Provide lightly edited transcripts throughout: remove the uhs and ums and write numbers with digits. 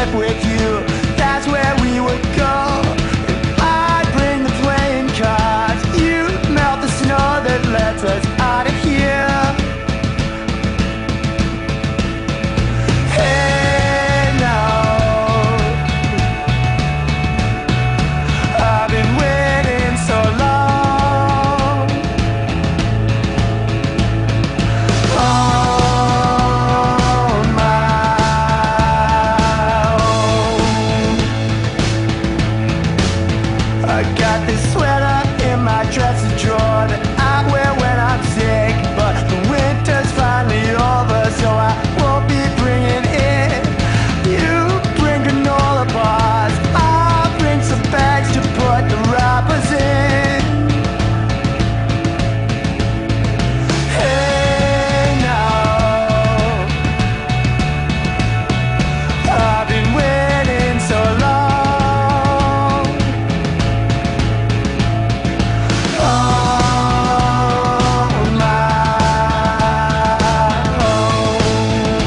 trip with you, that's where we would go. And I'd bring the playing cards, you melt the snow that lets us out of here. Hey now, I've been waiting so long. On my own. I got this sweater in my dresser drawer that I wear when I'm sick, but the winter's finally over, so I won't be bringing it. You bring granola bars, I'll bring some bags to put the wrappers in. Hey now, I've been waiting so long. On my own.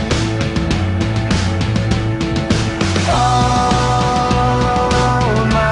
On my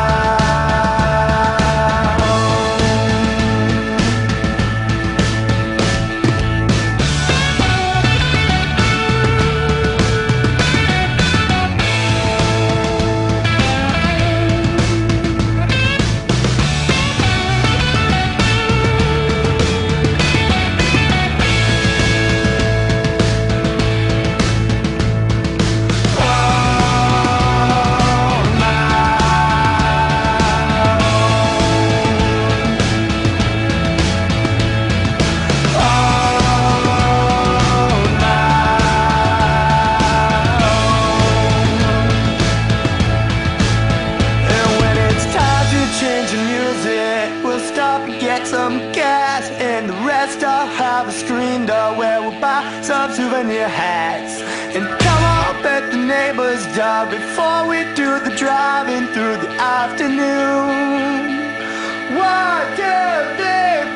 get some gas, and the rest I'll have a screen door where we'll buy some souvenir hats and come up at the neighbor's door before we do the driving through the afternoon. 1, 2, 3